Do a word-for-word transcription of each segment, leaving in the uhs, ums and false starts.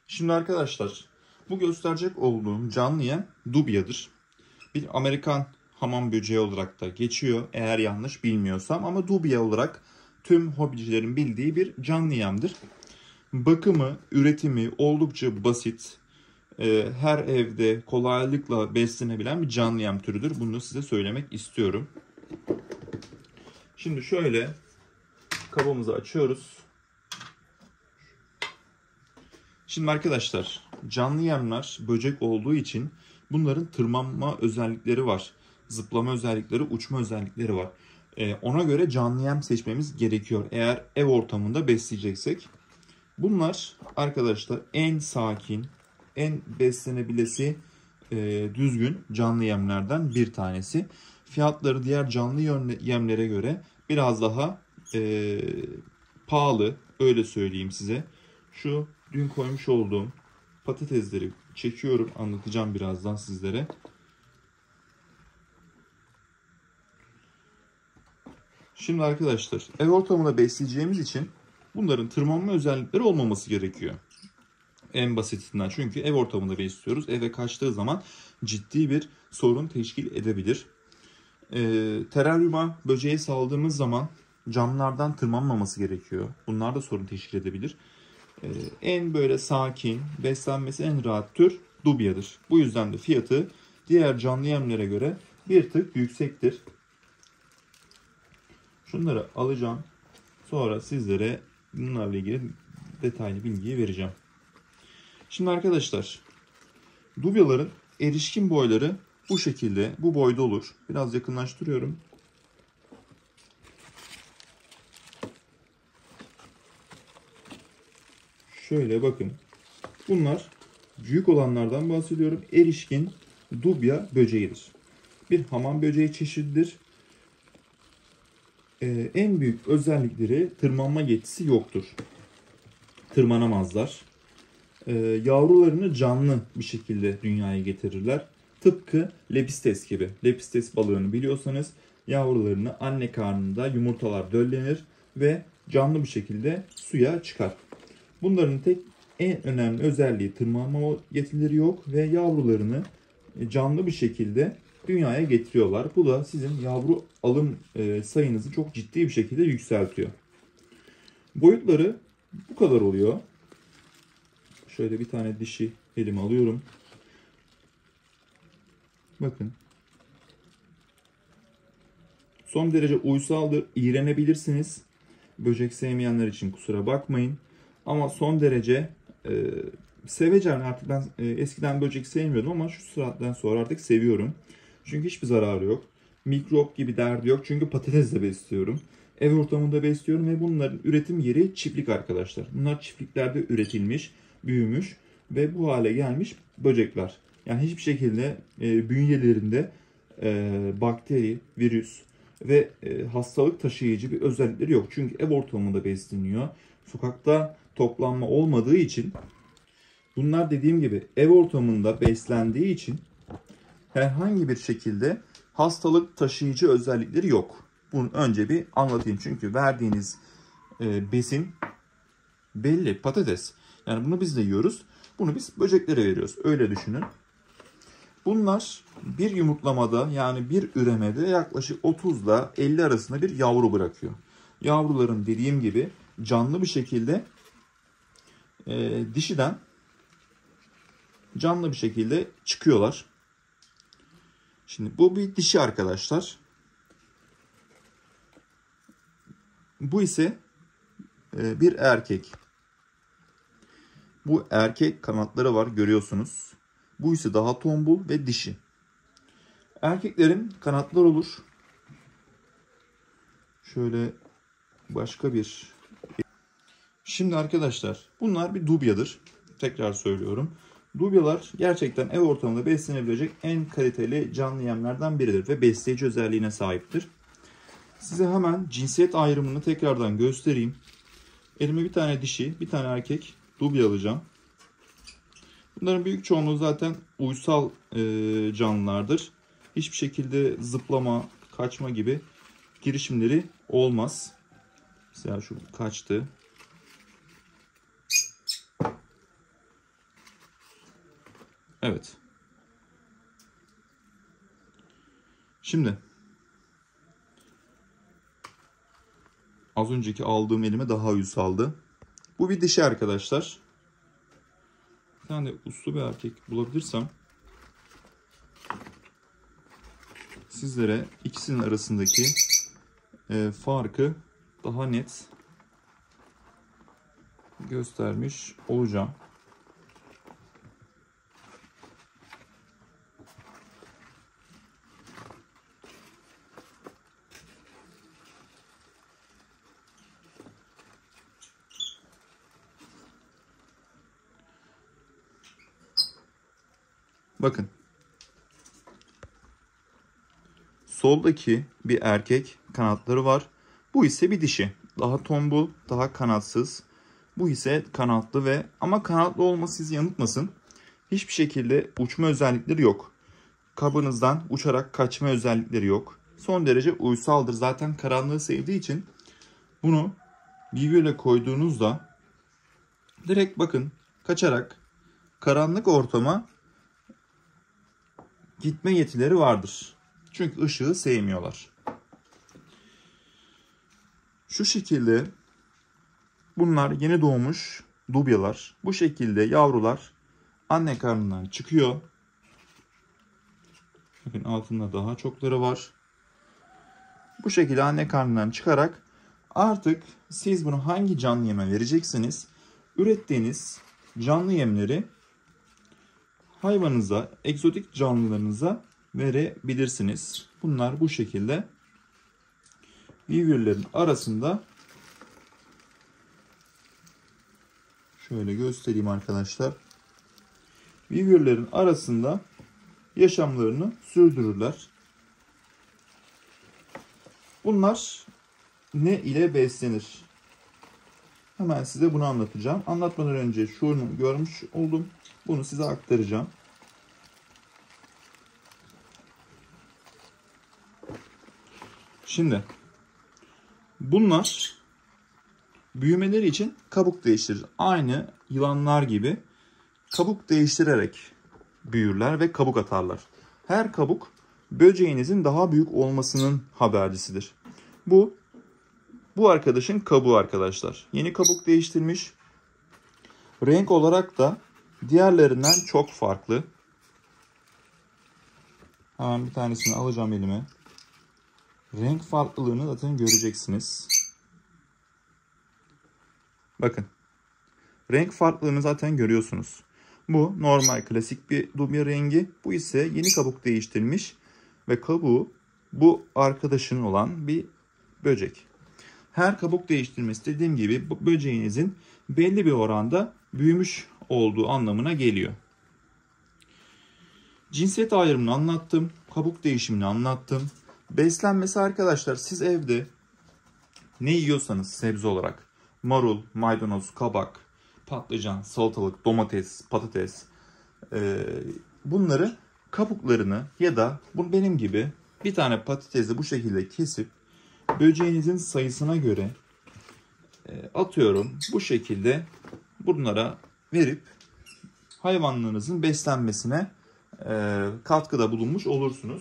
Şimdi arkadaşlar, bu gösterecek olduğum canlı yem dubiadır. Bir Amerikan hamam böceği olarak da geçiyor eğer yanlış bilmiyorsam, ama dubia olarak tüm hobicilerin bildiği bir canlı yemdir. Bakımı, üretimi oldukça basit. Ee, her evde kolaylıkla beslenebilen bir canlı yem türüdür. Bunu size söylemek istiyorum. Şimdi şöyle kabımızı açıyoruz. Şimdi arkadaşlar, canlı yemler böcek olduğu için bunların tırmanma özellikleri var. Zıplama özellikleri, uçma özellikleri var. Ee, ona göre canlı yem seçmemiz gerekiyor eğer ev ortamında besleyeceksek. Bunlar arkadaşlar en sakin, en beslenebilesi e, düzgün canlı yemlerden bir tanesi. Fiyatları diğer canlı yemlere göre biraz daha e, pahalı, öyle söyleyeyim size. Şu dün koymuş olduğum patatesleri çekiyorum, anlatacağım birazdan sizlere. Şimdi arkadaşlar, ev ortamında besleyeceğimiz için bunların tırmanma özellikleri olmaması gerekiyor. En basitinden, çünkü ev ortamında besliyoruz. Eve kaçtığı zaman ciddi bir sorun teşkil edebilir. Ee, teraryuma böceği saldığımız zaman camlardan tırmanmaması gerekiyor. Bunlar da sorun teşkil edebilir. Ee, en böyle sakin, beslenmesi en rahat tür dubiadır. Bu yüzden de fiyatı diğer canlı yemlere göre bir tık yüksektir. Şunları alacağım. Sonra sizlere bunlarla ilgili detaylı bilgiyi vereceğim. Şimdi arkadaşlar, dubyaların erişkin boyları bu şekilde, bu boyda olur. Biraz yakınlaştırıyorum. Şöyle bakın. Bunlar büyük olanlardan bahsediyorum. Erişkin dubya böceğidir. Bir hamam böceği çeşididir. Ee, en büyük özellikleri, tırmanma yetisi yoktur. Tırmanamazlar. Ee, yavrularını canlı bir şekilde dünyaya getirirler. Tıpkı lepistes gibi. Lepistes balığını biliyorsanız, yavrularını anne karnında yumurtalar döllenir ve canlı bir şekilde suya çıkar. Bunların tek en önemli özelliği, tırmanma yetileri yok ve yavrularını canlı bir şekilde dünyaya getiriyorlar. Bu da sizin yavru alım sayınızı çok ciddi bir şekilde yükseltiyor. Boyutları bu kadar oluyor. Şöyle bir tane dişi elime alıyorum. Bakın. Son derece uysaldır. İğrenebilirsiniz. Böcek sevmeyenler için kusura bakmayın. Ama son derece e, sevecen. Artık ben e, eskiden böcek sevmiyordum ama şu saatten sonra artık seviyorum. Çünkü hiçbir zararı yok. Mikrop gibi derdi yok. Çünkü patatesle besliyorum. Ev ortamında besliyorum ve bunların üretim yeri çiftlik arkadaşlar. Bunlar çiftliklerde üretilmiş, büyümüş ve bu hale gelmiş böcekler. Yani hiçbir şekilde e, bünyelerinde e, bakteri, virüs ve e, hastalık taşıyıcı bir özellikleri yok. Çünkü ev ortamında besleniyor. Sokakta toplanma olmadığı için, bunlar dediğim gibi ev ortamında beslendiği için herhangi bir şekilde hastalık taşıyıcı özellikleri yok. Bunu önce bir anlatayım. Çünkü verdiğiniz e, besin belli, patates. Yani bunu biz de yiyoruz. Bunu biz böceklere veriyoruz. Öyle düşünün. Bunlar bir yumurtlamada, yani bir üremede yaklaşık otuz ile elli arasında bir yavru bırakıyor. Yavruların dediğim gibi canlı bir şekilde e, dişiden canlı bir şekilde çıkıyorlar. Şimdi bu bir dişi arkadaşlar. Bu ise e, bir erkek. Bu erkek, kanatları var görüyorsunuz. Bu ise daha tombul ve dişi. Erkeklerin kanatları olur. Şöyle başka bir... Şimdi arkadaşlar, bunlar bir dubyadır. Tekrar söylüyorum. Dubyalar gerçekten ev ortamında beslenebilecek en kaliteli canlı yemlerden biridir ve besleyici özelliğine sahiptir. Size hemen cinsiyet ayrımını tekrardan göstereyim. Elime bir tane dişi, bir tane erkek dubya alacağım. Bunların büyük çoğunluğu zaten uysal e, canlılardır. Hiçbir şekilde zıplama, kaçma gibi girişimleri olmaz. Mesela şu kaçtı. Evet. Şimdi az önceki aldığım elime daha uysaldı. Bu bir dişi arkadaşlar. Bir tane uslu bir erkek bulabilirsem sizlere ikisinin arasındaki e, farkı daha net göstermiş olacağım. Bakın. Soldaki bir erkek, kanatları var. Bu ise bir dişi. Daha tombul, daha kanatsız. Bu ise kanatlı ve ama kanatlı olması sizi yanıltmasın. Hiçbir şekilde uçma özellikleri yok. Kabınızdan uçarak kaçma özellikleri yok. Son derece uysaldır. Zaten karanlığı sevdiği için bunu birbirine koyduğunuzda direkt bakın kaçarak karanlık ortama gitme yetileri vardır. Çünkü ışığı sevmiyorlar. Şu şekilde bunlar yeni doğmuş dubyalar. Bu şekilde yavrular anne karnından çıkıyor. Bakın altında daha çokları var. Bu şekilde anne karnından çıkarak artık siz bunu hangi canlı yeme vereceksiniz? Ürettiğiniz canlı yemleri hayvanınıza, egzotik canlılarınıza verebilirsiniz. Bunlar bu şekilde birbirlerinin arasında şöyle göstereyim arkadaşlar. Birbirlerinin arasında yaşamlarını sürdürürler. Bunlar ne ile beslenir? Hemen size bunu anlatacağım. Anlatmadan önce şunu görmüş oldum. Bunu size aktaracağım. Şimdi bunlar büyümeleri için kabuk değiştirir. Aynı yılanlar gibi kabuk değiştirerek büyürler ve kabuk atarlar. Her kabuk böceğinizin daha büyük olmasının habercisidir. Bu bu arkadaşın kabuğu arkadaşlar. Yeni kabuk değiştirmiş. Renk olarak da diğerlerinden çok farklı. Hemen bir tanesini alacağım elime. Renk farklılığını zaten göreceksiniz. Bakın. Renk farklılığını zaten görüyorsunuz. Bu normal klasik bir dubya rengi. Bu ise yeni kabuk değiştirmiş ve kabuğu bu arkadaşın olan bir böcek. Her kabuk değiştirmesi dediğim gibi bu böceğinizin belli bir oranda büyümüş olduğu anlamına geliyor. Cinsiyet ayrımını anlattım. Kabuk değişimini anlattım. Beslenmesi arkadaşlar siz evde ne yiyorsanız sebze olarak marul, maydanoz, kabak, patlıcan, salatalık, domates, patates e, bunları kabuklarını ya da bu benim gibi bir tane patatesi bu şekilde kesip böceğinizin sayısına göre e, atıyorum bu şekilde bunlara verip hayvanlarınızın beslenmesine e, katkıda bulunmuş olursunuz.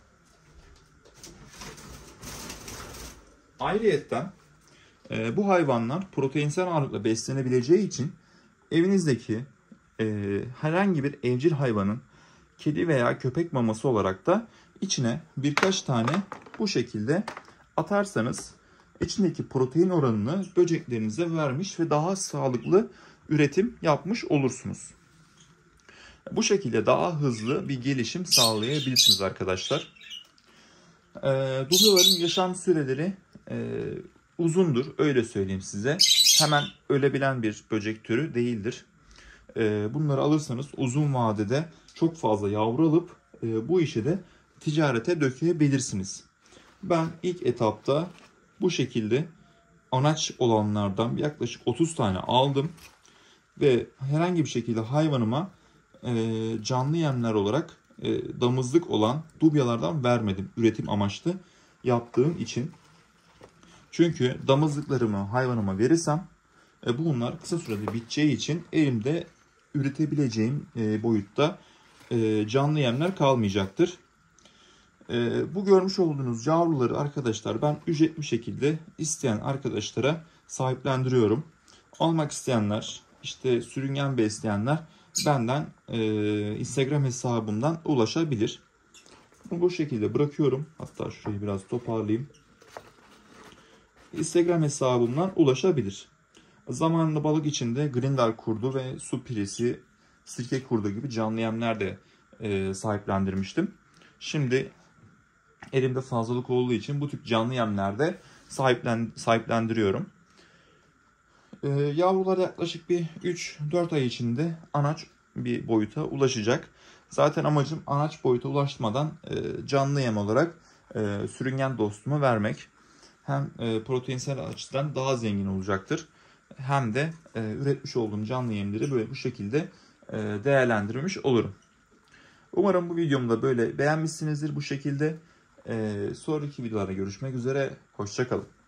Ayrıyetten e, bu hayvanlar proteinsel ağırlıkla beslenebileceği için evinizdeki e, herhangi bir evcil hayvanın kedi veya köpek maması olarak da içine birkaç tane bu şekilde atarsanız içindeki protein oranını böceklerinize vermiş ve daha sağlıklı üretim yapmış olursunuz. Bu şekilde daha hızlı bir gelişim sağlayabilirsiniz arkadaşlar. E, dubyaların yaşam süreleri e, uzundur, öyle söyleyeyim size. Hemen ölebilen bir böcek türü değildir. E, bunları alırsanız uzun vadede çok fazla yavru alıp e, bu işi de ticarete dökebilirsiniz. Ben ilk etapta bu şekilde anaç olanlardan yaklaşık otuz tane aldım ve herhangi bir şekilde hayvanıma e, canlı yemler olarak e, damızlık olan dubyalardan vermedim. Üretim amaçlı yaptığım için. Çünkü damızlıklarımı hayvanıma verirsem e, bunlar kısa sürede biteceği için elimde üretebileceğim e, boyutta e, canlı yemler kalmayacaktır. E, bu görmüş olduğunuz yavruları arkadaşlar ben ücretli şekilde isteyen arkadaşlara sahiplendiriyorum. Almak isteyenler, işte sürüngen besleyenler benden e, Instagram hesabımdan ulaşabilir. Bunu bu şekilde bırakıyorum. Hatta şurayı biraz toparlayayım. Instagram hesabımdan ulaşabilir. Zamanında balık içinde grindal kurdu ve su piresi, sirke kurdu gibi canlı yemler de e, sahiplendirmiştim. Şimdi elimde fazlalık olduğu için bu tip canlı yemlerde sahiplen, sahiplendiriyorum. E, yavrular yaklaşık bir üç dört ay içinde anaç bir boyuta ulaşacak. Zaten amacım anaç boyuta ulaşmadan e, canlı yem olarak e, sürüngen dostuma vermek. Hem e, proteinsel açıdan daha zengin olacaktır. Hem de e, üretmiş olduğum canlı yemleri böyle bu şekilde e, değerlendirmiş olurum. Umarım bu videomu da böyle beğenmişsinizdir bu şekilde. E, sonraki videolarda görüşmek üzere. Hoşça kalın.